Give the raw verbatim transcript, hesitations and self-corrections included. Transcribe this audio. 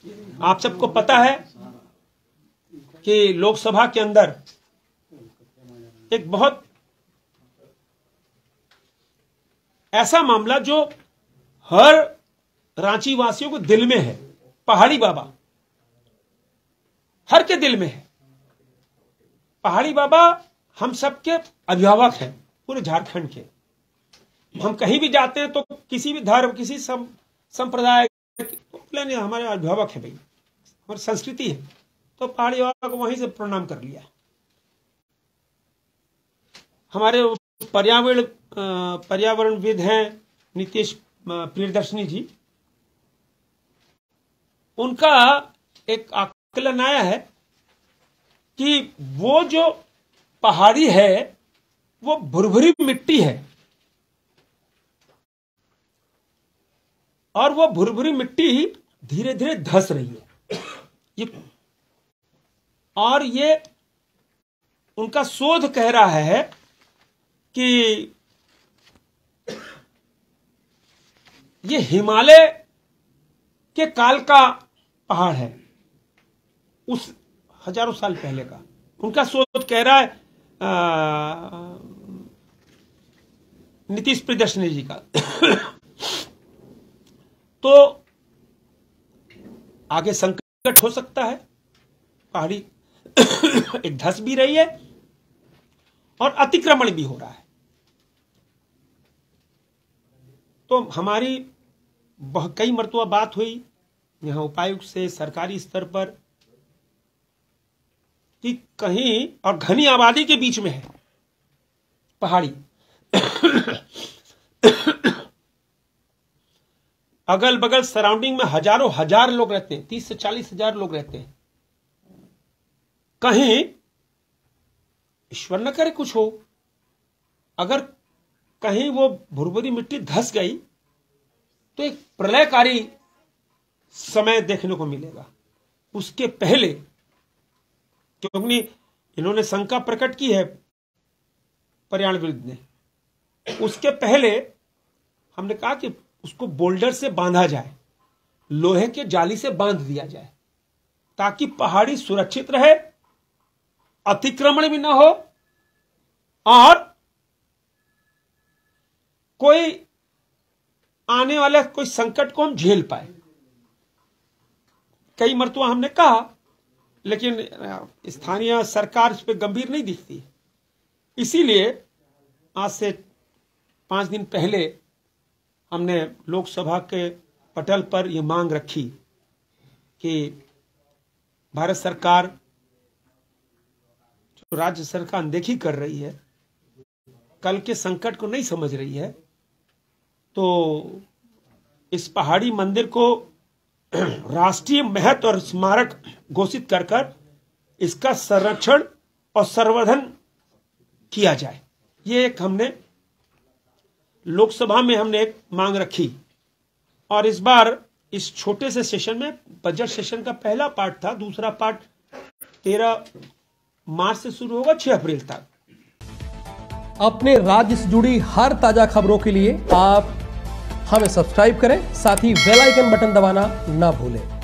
आप सबको पता है कि लोकसभा के अंदर एक बहुत ऐसा मामला जो हर रांची वासियों को दिल में है, पहाड़ी बाबा हर के दिल में है। पहाड़ी बाबा हम सबके अभिभावक हैं, पूरे झारखंड के। हम कहीं भी जाते हैं तो किसी भी धर्म, किसी सम, संप्रदाय तो हमारे अभिभावक है भाई, हमारी संस्कृति है, तो पहाड़ी बाबा को वहीं से प्रणाम कर लिया। हमारे पर्यावरण पर्यावरणविद हैं नीतीश प्रियदर्शनी जी, उनका एक आकलन आया है कि वो जो पहाड़ी है वो भुरभुरी मिट्टी है और वो भुरभुरी मिट्टी धीरे धीरे धंस रही है। ये और ये उनका शोध कह रहा है कि ये हिमालय के काल का पहाड़ है, उस हजारों साल पहले का। उनका शोध कह रहा है नीतीश प्रियदर्शनी जी का। तो आगे संकट हो सकता है, पहाड़ी एक धंस भी रही है और अतिक्रमण भी हो रहा है। तो हमारी कई मरतबा बात हुई यहां उपायुक्त से, सरकारी स्तर पर, कि कहीं, और घनी आबादी के बीच में है पहाड़ी, अगल बगल सराउंडिंग में हजारों हजार लोग रहते हैं, तीस से चालीस हजार लोग रहते हैं। कहीं ईश्वर न करे कुछ हो, अगर कहीं वो भुरभुरी मिट्टी धंस गई तो एक प्रलयकारी समय देखने को मिलेगा। उसके पहले, क्योंकि इन्होंने शंका प्रकट की है पर्यावरणविद ने, उसके पहले हमने कहा कि उसको बोल्डर से बांधा जाए, लोहे के जाली से बांध दिया जाए, ताकि पहाड़ी सुरक्षित रहे, अतिक्रमण भी ना हो और कोई आने वाले कोई संकट को हम झेल पाए। कई मरतबा हमने कहा, लेकिन स्थानीय सरकार इस पर गंभीर नहीं दिखती। इसीलिए आज से पांच दिन पहले हमने लोकसभा के पटल पर यह मांग रखी कि भारत सरकार, जो राज्य सरकार अनदेखी कर रही है, कल के संकट को नहीं समझ रही है, तो इस पहाड़ी मंदिर को राष्ट्रीय महत्व और स्मारक घोषित कर कर इसका संरक्षण और संवर्धन किया जाए। ये एक हमने लोकसभा में हमने एक मांग रखी। और इस बार इस छोटे से सेशन में, बजट सेशन का पहला पार्ट था, दूसरा पार्ट तेरह मार्च से शुरू होगा, छह अप्रैल तक। अपने राज्य से जुड़ी हर ताजा खबरों के लिए आप हमें सब्सक्राइब करें, साथ ही बेल आइकन बटन दबाना ना भूलें।